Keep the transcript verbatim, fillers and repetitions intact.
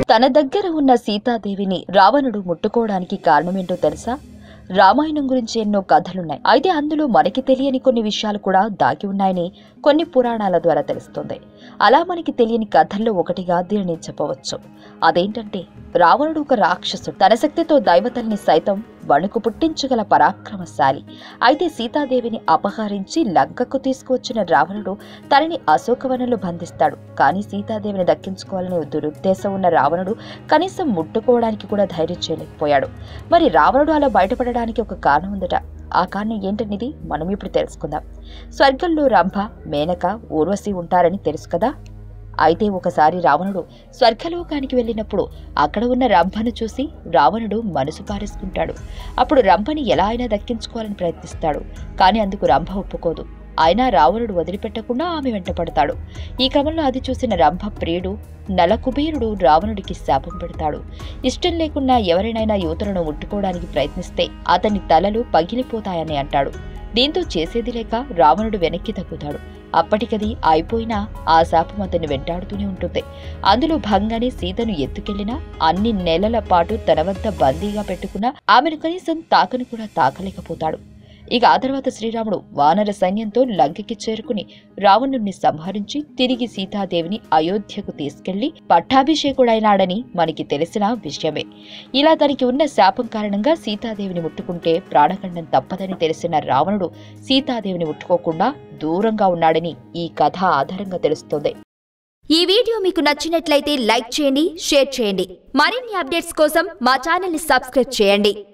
తన దగ్గర ఉన్న సీతాదేవిని రావణుడు ముట్టుకోవడానికి కారణమేంటో తెలుసా? రామాయణం గురించి ఎన్నో కథలున్నాయి. అయితే అందులో మనకి తెలియని కొన్ని విషయాలు కూడా దాగి ఉన్నాయని కొన్ని పురాణాల ద్వారా తెలుస్తుంది. అలా మనకి తెలియని కథల్లో ఒకటిగా దీనిని చెప్పవచ్చు. అదేంటంటే, రావణుడు ఒక రాక్షసుడు. తన శక్తితో దైవతల్ని సైతం వణుకు పుట్టించగల పరాక్రమశాలి. అయితే సీతాదేవిని అపహరించి లంకకు తీసుకువచ్చిన రావణుడు తనని అశోకవనంలో బంధిస్తాడు. కానీ సీతాదేవిని దక్కించుకోవాలనే దురుద్దేశం ఉన్న రావణుడు కనీసం ముట్టుకోవడానికి కూడా ధైర్యం చేయలేకపోయాడు. మరి రావణుడు అలా బయటపడడానికి ఒక కారణం ఉందట. ఆ కారణం ఏంటనేది మనం ఇప్పుడు తెలుసుకుందాం. స్వర్గంలో రంభ, మేనక, ఊర్వశి ఉంటారని తెలుసు కదా. అయితే ఒకసారి రావణుడు స్వర్గలోకానికి వెళ్ళినప్పుడు అక్కడ ఉన్న రంభను చూసి రావణుడు మనసు పారేసుకుంటాడు. అప్పుడు రంభని ఎలా అయినా దక్కించుకోవాలని ప్రయత్నిస్తాడు. కానీ అందుకు రంభ ఒప్పుకోదు. అయినా రావణుడు వదిలిపెట్టకుండా ఆమె వెంట పడతాడు. ఈ క్రమంలో అది చూసిన రంభ ప్రియుడు నలకుబేరుడు రావణుడికి శాపం పెడతాడు. ఇష్టం లేకున్నా ఎవరినైనా యువతులను ముట్టుకోవడానికి ప్రయత్నిస్తే అతని తలలు పగిలిపోతాయని అంటాడు. దీంతో చేసేది లేక రావణుడు వెనక్కి తగ్గుతాడు. అప్పటికది అయిపోయినా ఆ శాపం అతన్ని వెంటాడుతూనే ఉంటుంది. అందులో భాగంగానే సీతను ఎత్తుకెళ్లినా అన్ని నెలల పాటు తన వద్ద బందీగా పెట్టుకున్నా ఆమెను కనీసం తాకను కూడా తాకలేకపోతాడు. ఇక ఆ తర్వాత శ్రీరాముడు వానర సైన్యంతో లంకకి చేరుకుని రావణుణ్ణి సంహరించి తిరిగి సీతాదేవిని అయోధ్యకు తీసుకెళ్లి పట్టాభిషేకుడైనాడని మనకి తెలిసిన విషయమే. ఇలా తనకి ఉన్న శాపం కారణంగా సీతాదేవిని ముట్టుకుంటే ప్రాణఖండం తప్పదని తెలిసిన రావణుడు సీతాదేవిని ముట్టుకోకుండా దూరంగా ఉన్నాడని ఈ కథ ఆధారంగా తెలుస్తోంది. ఈ వీడియో మీకు నచ్చినట్లయితే లైక్ చేయండి, షేర్ చేయండి. మరిన్ని అప్డేట్స్ కోసం మా ఛానల్ ని సబ్స్క్రైబ్ చేయండి.